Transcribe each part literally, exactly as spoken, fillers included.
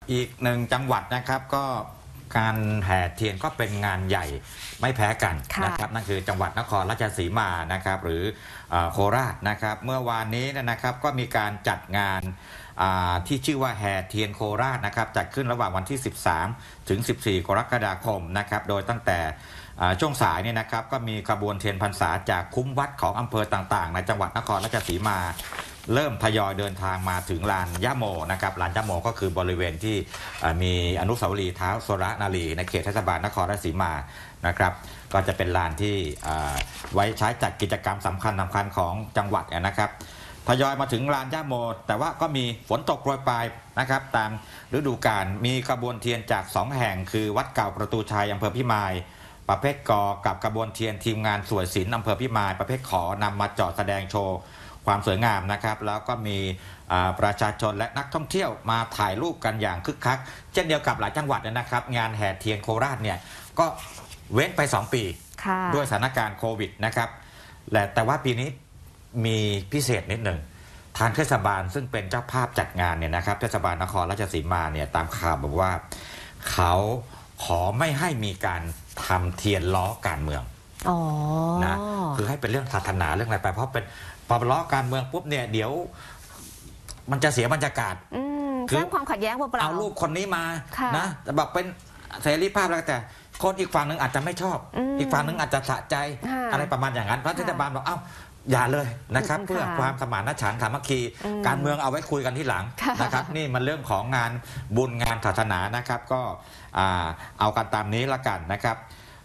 อีกหนึ่งจังหวัดนะครับก็การแห่เทียนก็เป็นงานใหญ่ไม่แพ้กันนะครับนั่นคือจังหวัดนครราชสีมานะครับหรือโคราชนะครับเมื่อวานนี้นะครับก็มีการจัดงานที่ชื่อว่าแห่เทียนโคราชนะครับจัดขึ้นระหว่างวันที่สิบสามถึงสิบสี่กรกฎาคมนะครับโดยตั้งแต่ช่วงสายเนี่ยนะครับก็มีขบวนเทียนพรรษาจากคุ้มวัดของอำเภอต่างๆในจังหวัดนครราชสีมาเริ่มทยอยเดินทางมาถึงลานย่าโมนะครับลานย่าโมก็คือบริเวณที่มีอนุสาวรีย์ท้าวสุรนารีในเขตเทศบาลนครราชสีมานะครับก็จะเป็นลานที่ไว้ใช้จัดกิจกรรมสำคัญสำคัญของจังหวัดนะครับทยอยมาถึงลานย่าโมแต่ว่าก็มีฝนตกโปรยปลายนะครับตามฤดูกาลมีขบวนเทียนจากสองแห่งคือวัดเก่าประตูชัยอำเภอพิมายประเภทกอกับขบวนเทียนทีมงานสวยศิลป์อำเภอพิมายประเภทขอนำมาจอดแสดงโชว์ความสวยงามนะครับแล้วก็มีประชาชนและนักท่องเที่ยวมาถ่ายรูปกันอย่างคึกคักเช่นเดียวกับหลายจังหวัดนะครับงานแห่เทียนโคราชเนี่ยก็เว้นไปสองปีด้วยสถานการณ์โควิดนะครับแต่ว่าปีนี้มีพิเศษนิดหนึ่งทางเทศบาลซึ่งเป็นเจ้าภาพจัดงานเนี่ยนะครับเทศบาลนครราชสีมาเนี่ยตามข่าวบอกว่าเขาขอไม่ให้มีการทำเทียนล้อการเมืองนะคือให้เป็นเรื่องศาสนาเรื่องอะไรไปเพราะเป็นพอล้อการเมืองปุ๊บเนี่ยเดี๋ยวมันจะเสียบรรยากาศสร้างความขัดแย้งเปล่าเอาลูกคนนี้มานะแต่บอกเป็นเสรีภาพแล้วแต่คนอีกฝั่งหนึ่งอาจจะไม่ชอบอีกฝั่งหนึ่งอาจจะสะใจอะไรประมาณอย่างนั้นพระเทศบาลบอกเอ้าอย่าเลยนะครับเพื่อความสมานฉันท์สามัคคีการเมืองเอาไว้คุยกันที่หลังนะครับนี่มันเรื่องของงานบุญงานศาสนานะครับก็เอากันตามนี้ละกันนะครับ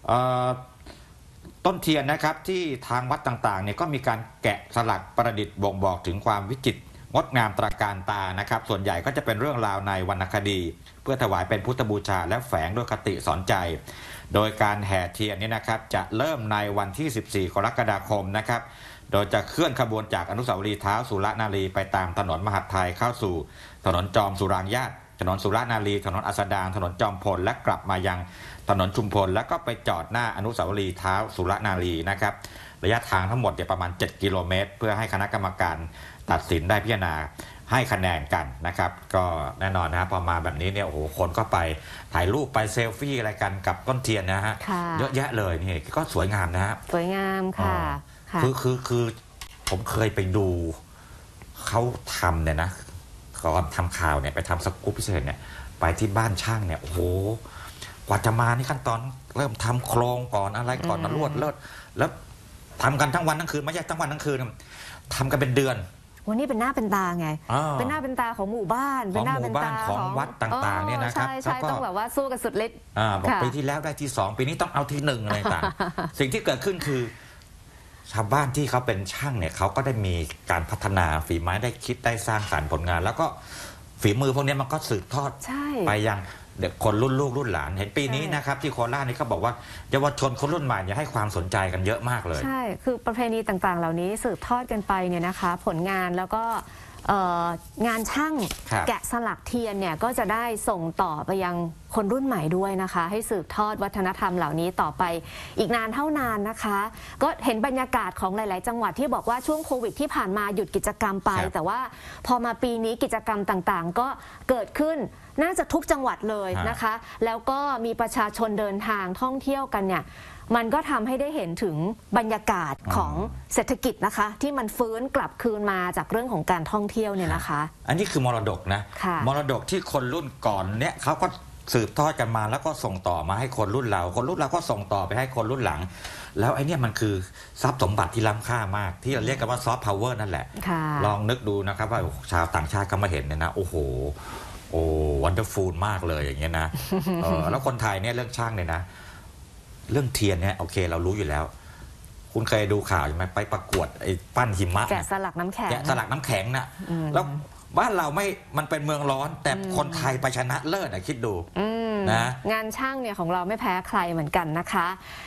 ต้นเทียนนะครับที่ทางวัดต่างๆเนี่ยก็มีการแกะสลักประดิษฐ์บ่งบอกถึงความวิจิตรงดงามตระการตานะครับส่วนใหญ่ก็จะเป็นเรื่องราวในวรรณคดีเพื่อถวายเป็นพุทธบูชาและแฝงด้วยคติสอนใจโดยการแห่เทียนนี่นะครับจะเริ่มในวันที่สิบสี่กรกฎาคมนะครับโดยจะเคลื่อนขบวนจากอนุสาวรีย์ท้าวสุรนารีไปตามถนนมหาดไทยเข้าสู่ถนนจอมสุรางญาติถนนสุรนารีถนนอัสดางถนนจอมพลและกลับมายังถนนชุมพลแล้วก็ไปจอดหน้าอนุสาวรีย์ท้าวสุรนารีนะครับระยะทางทั้งหมดเนี่ยประมาณเจ็ดกิโลเมตรเพื่อให้คณะกรรมการตัดสินได้พิจารณาให้คะแนนกันนะครับก็แน่นอนนะพอมาแบบนี้เนี่ยโอ้โหคนก็ไปถ่ายรูปไปเซลฟี่อะไรกันกับต้นเทียนนะฮะเยอะแยะเลยนี่ก็สวยงามนะฮะสวยงามค่ะคือคือคือผมเคยไปดูเขาทำเนี่ยนะก่อนทำข่าวเนี่ยไปทำสกู๊ปพิเศษเนี่ยไปที่บ้านช่างเนี่ยโอ้โหกว่าจะมานี่ขั้นตอนเริ่มทำโครงก่อนอะไรก่อนมาลวดเลิศแล้วทำกันทั้งวันทั้งคืนไม่ใช่ทั้งวันทั้งคืนทำกันเป็นเดือนวันนี้เป็นหน้าเป็นตาไงเป็นหน้าเป็นตาของหมู่บ้านเป็นหน้าเป็นตาของวัดต่างๆเนี่ยนะครับใช่ใช่ต้องแบบว่าสู้กันสุดฤทธิ์บอกปีที่แล้วได้ที่สองปีนี้ต้องเอาที่หนึ่งอะไรต่างสิ่งที่เกิดขึ้นคือชาวบ้านที่เขาเป็นช่างเนี่ยเขาก็ได้มีการพัฒนาฝีไม้ได้คิดได้สร้างสรรค์ผลงานแล้วก็ฝีมือพวกนี้มันก็สืบทอดไปยังเด็กคนรุ่นลูกรุ่นหลานเห็นปีนี้นะครับที่โคราชนี่เขาบอกว่าเยาวชนคนรุ่นใหม่จะให้ความสนใจกันเยอะมากเลยใช่คือประเพณีต่างๆเหล่านี้สืบทอดกันไปเนี่ยนะคะผลงานแล้วก็งานช่างแกะสลักเทียนเนี่ยก็จะได้ส่งต่อไปยังคนรุ่นใหม่ด้วยนะคะให้สืบทอดวัฒนธรรมเหล่านี้ต่อไปอีกนานเท่านานนะคะก็เห็นบรรยากาศของหลายๆจังหวัดที่บอกว่าช่วงโควิดที่ผ่านมาหยุดกิจกรรมไปแต่ว่าพอมาปีนี้กิจกรรมต่างๆก็เกิดขึ้นน่าจะทุกจังหวัดเลยนะคะแล้วก็มีประชาชนเดินทางท่องเที่ยวกันเนี่ยมันก็ทำให้ได้เห็นถึงบรรยากาศของเศรษฐกิจนะคะที่มันฟื้นกลับคืนมาจากเรื่องของการท่องเที่ยวเนี่ยนะคะอันนี้คือมรดกนะมรดกที่คนรุ่นก่อนเนี่ยเขาก็สืบทอดกันมาแล้วก็ส่งต่อมาให้คนรุ่นเราคนรุ่นเราก็ส่งต่อไปให้คนรุ่นหลังแล้วไอ้นี่มันคือทรัพย์สมบัติที่ล้ำค่ามากที่เราเรียกกันว่าซอฟต์พาวเวอร์นั่นแหละลองนึกดูนะครับว่าชาวต่างชาติก็มาเห็นเนี่ยนะโอ้โหโอ้วันเดอร์ฟูลมากเลยอย่างเงี้ยนะแล้วคนไทยเนี่ยเรื่องช่างเนี่ยนะเรื่องเทียนเนี่ยโอเคเรารู้อยู่แล้วคุณเคยดูข่าวใช่ไหมไปประกวดไอ้ปั้นหิมะแกะสลักน้ำแข็งแกะสลักน้ำแข็งน่ะแล้วบ้านเราไม่มันเป็นเมืองร้อนแต่คนไทยไปชนะเลิศอ่ะคิดดูนะงานช่างเนี่ยของเราไม่แพ้ใครเหมือนกันนะคะ